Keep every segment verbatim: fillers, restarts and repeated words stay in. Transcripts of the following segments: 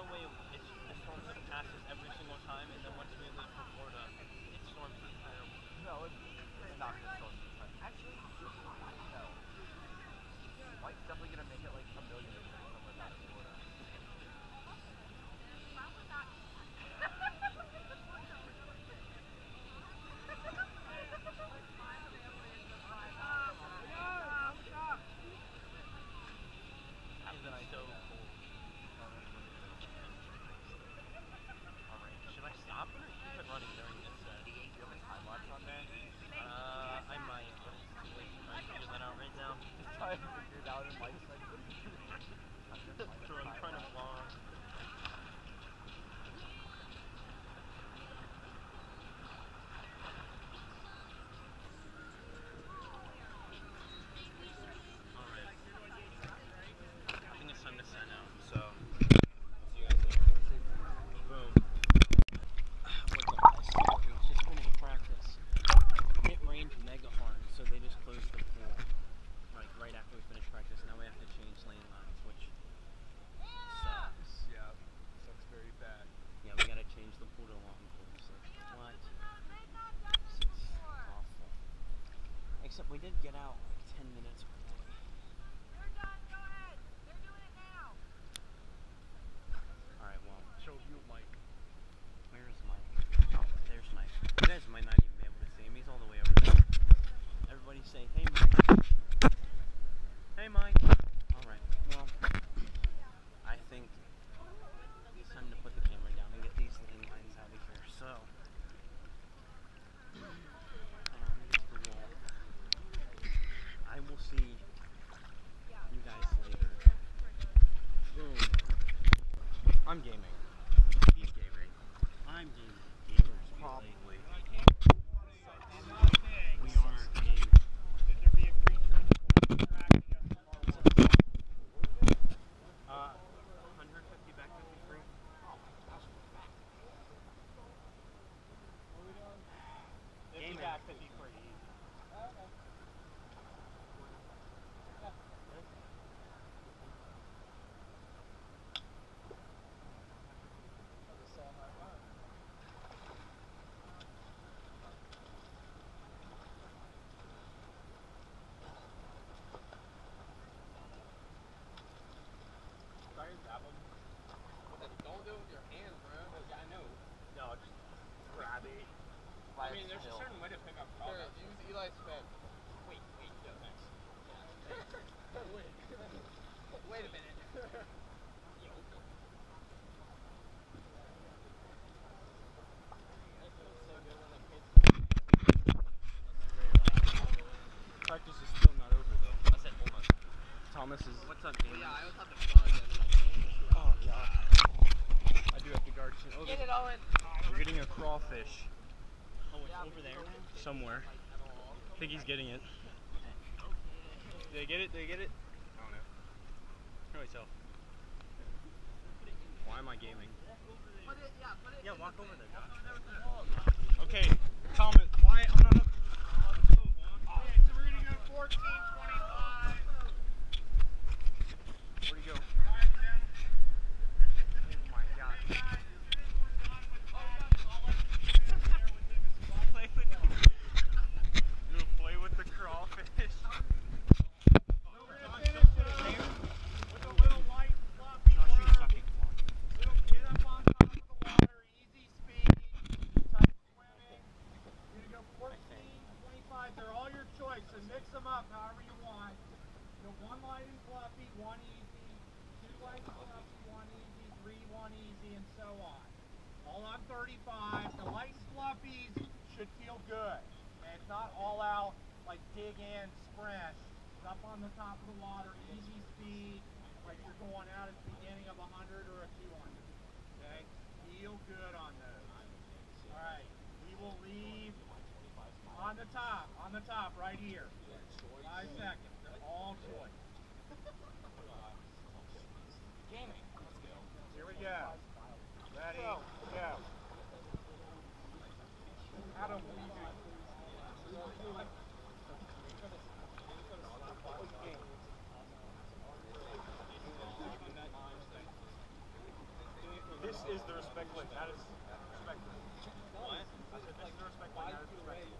no way it's, the storm just passes every single time, and then once we leave for Florida, it's storms the entire week. No, it's, it's not just storms the entire. Actually, no. Mike's definitely gonna make it like a million acres somewhere down in Florida. It's so cold. Alright, should I stop it or keep it running during this set? Do you have a time lapse on that? Uh, I might, but it's too late to try and figure that out right now. Just trying to figure it out in Mike's like, True, I'm trying to vlog. Except we did get out like ten minutes early. They're done, go ahead. They're doing it now. Alright, well. Show you Mike. Where is Mike? Oh, there's Mike. You guys might not even be able to see him. He's all the way over there. Everybody say, hey Mike. Hey Mike. Alright, well, I think it's time to put the camera down and get these lane lines out of here. So, I will see you guys later. Boom. I'm gaming. He's gaming. I'm gaming. Gamers probably. We are gaming. Did there be a creature in the track against the Uh, one hundred fifty back fifty-three. Oh my gosh. What are we doing? Gaming. fifty back fifty-three. Don't do it with your hands, bro. Yeah, I know. No, just grab it. I mean, there's a certain way to pick up Sure, products. use Eli's pen. Wait, wait, no, thanks. Wait. Wait a minute. Practice is still not over though. I said hold on. Thomas is. What's up, James? Yeah, I was at the front. Oh god. I do have to guard soon. Oh, Get it, Owen. we're getting a crawfish. Oh, it's Yeah, over there but- now? Somewhere. I think he's getting it. Did they get it? Did they get it? I don't know. Show yourself. Why am I gaming? Put it, yeah, put it. Yeah, in walk the over thing. there, Walk Josh. over there with the log. Okay, Thomas, why I'm not up. Okay, so we're gonna go fourteen twenty-five. Where'd he go? Alright, Tim. Oh my god. Hey, guys, as soon as we're done with practice, I'll let you play over there with him as well. Play with the, you wanna play with the crawfish? So we're gonna finish it with a little light, fluffy Josh, you work. suck at vlogging. Little get up on top of the water, easy speed, tight swimming. You're gonna go fourteen, twenty-five. They're all your choice, so mix them up however you want. So one light and fluffy, one easy, two light and fluffy, one easy, three, one easy, and so on. All on thirty-five. The light and fluffies should feel good. And it's not all out, like dig in, sprint. It's up on the top of the water, easy speed, like you're going out at the beginning of a hundred or a two hundred. Okay? Feel good on those. Alright, we will leave on the top, on the top, right here. Five seconds. They're all choice. Gaming. Here we go. Ready? Go. Adam, what do you do? That is respectful. What? I said this is respectful. That is respectful.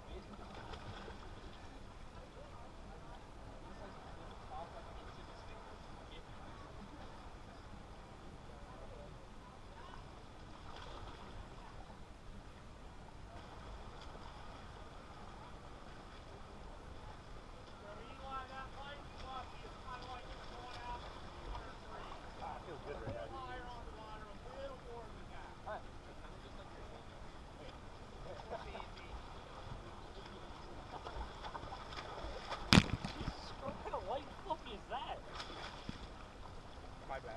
My bad.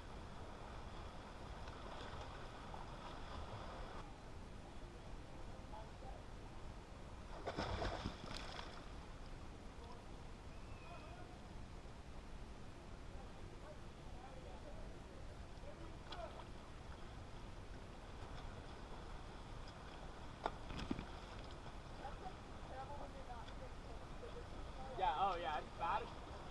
Yeah, oh yeah, it's bad.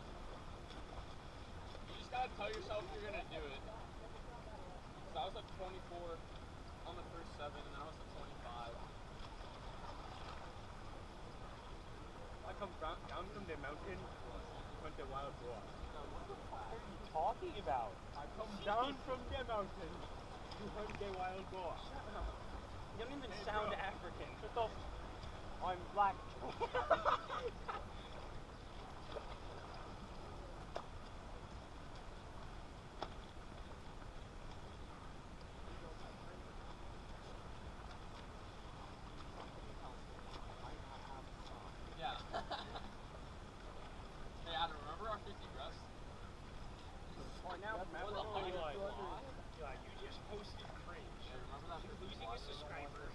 You just gotta tell yourself you're gonna do it. So I was at twenty-four on the first seven, and then I was at twenty-five. I come down, down from the mountain, went to Wild Boar. What the fuck are you talking about? I come down from the mountain to hunt the wild boar. You don't even Hey, sound bro. African. Shut up. I'm black. Yeah. Hey, Adam, remember our fifty dress? Or now, Remember the when we highlight. like, yeah, you just posted cringe. Yeah, remember that? Losing a subscriber.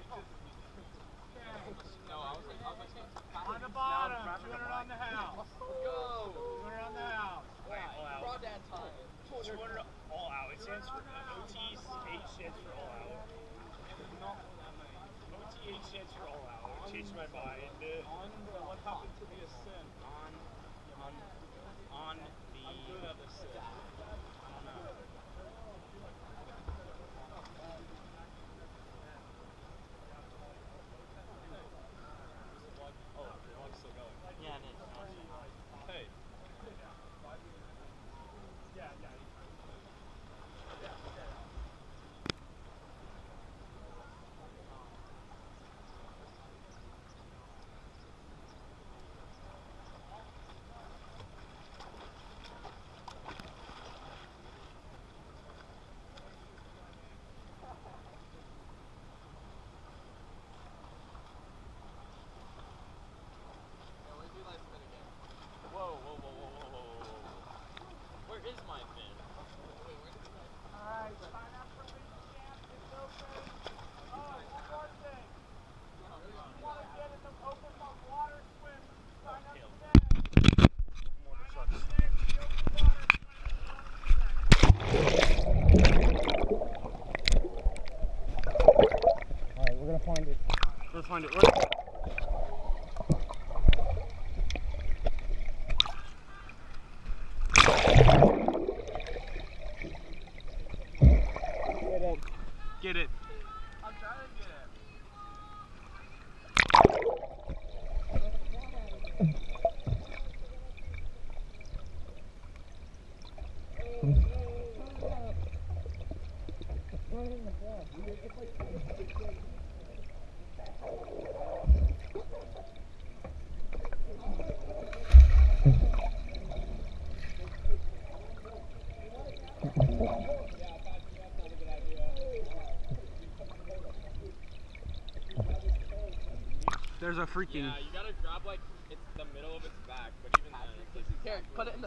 No, I was like, I was like saying, on the bottom, two hundred on the house. Go! two hundred on the house. Crawdad time. two hundred all out. It stands for O T H stands for all out. O T H stands for all out. I changed my mind. On the, what happened to the ascent? On, on, on the. I'm good at this. I don't know. Oh, the vlog's still going. Yeah, it is. Hey. Yeah, yeah. Whoa, whoa, whoa, whoa, whoa, whoa, whoa. Where is my fin? Alright, sign up for League Champs. It's open. Oh, one more thing. If you want to get in the open water swim, sign up today. Sign up today for the open water swim. Alright, we're gonna find it. Let's find it. Where? Get it. I'm trying to get it. There's a freaking. Yeah, you gotta grab like it's the middle of its back, but even then, it's like, Here, put it in the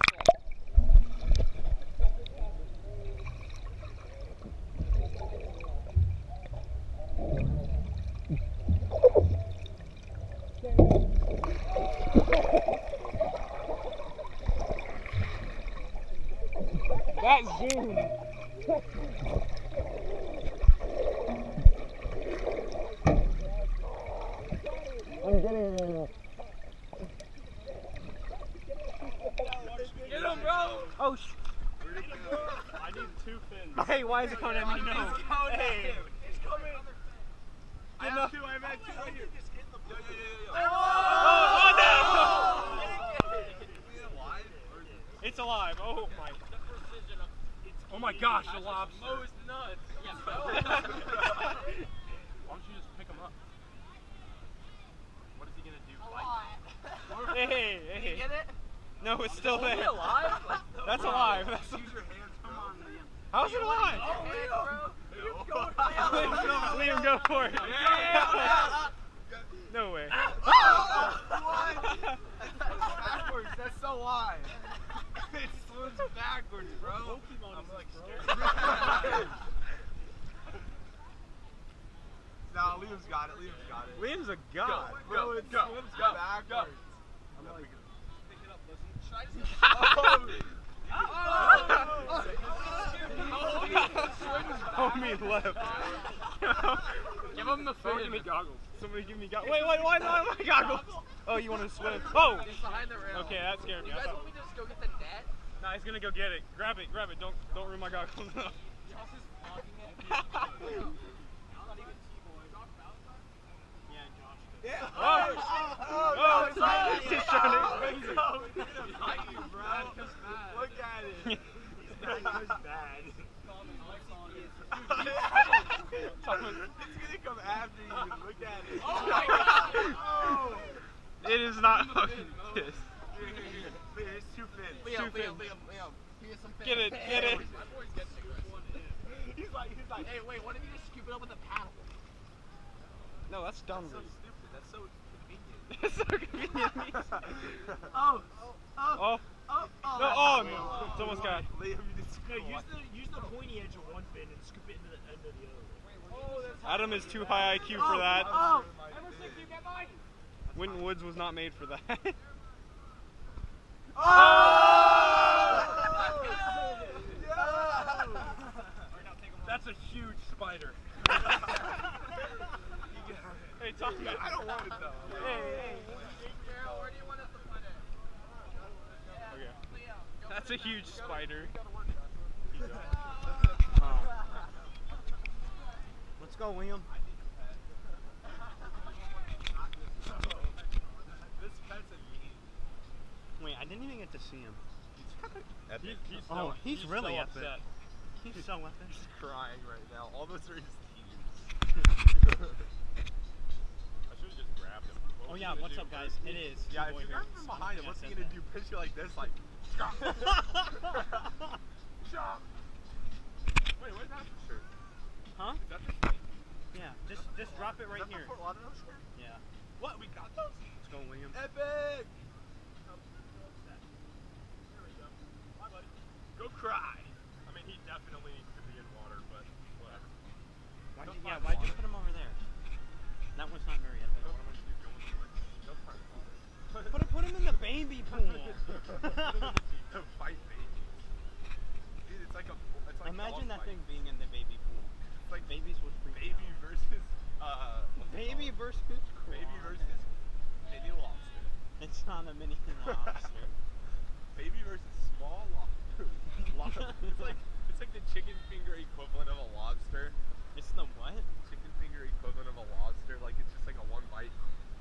that zoom. I'm getting it right now. Get him, bro! Oh, sh. Where'd it go? I need two fins. Hey, why is it coming at me? No. Hey. It's coming. Get I enough. have two. I have two right here. Yo, yo, yo, yo, yo. Oh, oh no! Is it alive? Or is it? It's alive. Oh my. Oh my gosh, the lobster. Most nuts. Why don't you just pick him up? What is he gonna do? A Fight? lot. Hey, hey, hey. Get it? No, it's still Is he there. alive? That's alive. That's Use your hands. Come on, Liam. How's it alive? Oh, bro. Liam, go for it. No way. Backwards, that's so wide. It swims backwards, bro. I'm like scared. Nah, Liam's got it. Liam's got it. Liam's a god. Bro, it go, swims go, backwards. I'm like, Pick it up, listen. Should I just Homie left. give him the Someone fin. give me goggles. Somebody give me goggles. Wait, wait, why not my goggles? Oh, you want to swim? Oh! He's behind the rail. Okay, that scared me. You I guys thought- want me to just go get the net? Nah, he's gonna go get it. Grab it, grab it. Don't, don't ruin my goggles. Yeah. Oh! Oh! He's just trying to. Look at it. That was bad. It's gonna come after you. Look at it. Oh my god! Oh. It is not fucking this. Here, here, here. Wait, there's two fins. Liam, Two Liam, fins. Liam, Liam. Here's some fins. Get it, get it. My boy's getting it. He's like, he's like, Hey, wait, what if you just scoop it up with a paddle? No, that's dumb. so stupid. That's so convenient. It's so convenient. Oh, Oh, oh, oh, oh. no, oh, no. It's almost got. Liam, you just No, use the use the pointy edge of one fin and scoop it into the end of the other. Oh, that's Adam is too high I Q for that. Oh, ever since you get mine. Winton Woods was not made for that. That's a huge spider. Hey, talk about I don't want it though. Hey, hey. Carol, where do you want us to put it? Okay. Liam, go That's a huge spider. Let's go, William. This pet's a mean. Wait, I didn't even get to see him. Epic. He's oh, he's, he's really epic. upset. He's so epic. He's crying right now. All those are his tears. I should have just grabbed him. Oh yeah, what's up, guys? It is. Yeah, your if boy you grab here. him from behind him, Yeah, what's he said gonna that. do? Pinch you like this, like. Stop. Stop. Wait, where's that shirt? Huh? Is that the thing? Yeah, just just drop it right Is that here. the Fort Lauderdale shirt? Yeah. What? We got those? Let's go, William. Epic! Go cry. I mean, he definitely needs to be in water, but whatever. Why'd Go you, yeah, find why'd you water. put him over there? That one's not very epic. What am I gonna do? Go in the woods? Go find water. Put him, put him in the baby pool. To fight babies. Dude, it's like a. It's like Imagine dog that fight. thing being in the baby pool. It's like Babies would freak me baby out. versus. Uh, what's it Baby called? versus Baby crawler. versus mini lobster. It's not a mini lobster. Baby versus small lobster. Lobster. It's like it's like the chicken finger equivalent of a lobster. It's the what? Chicken finger equivalent of a lobster. Like it's just like a one bite.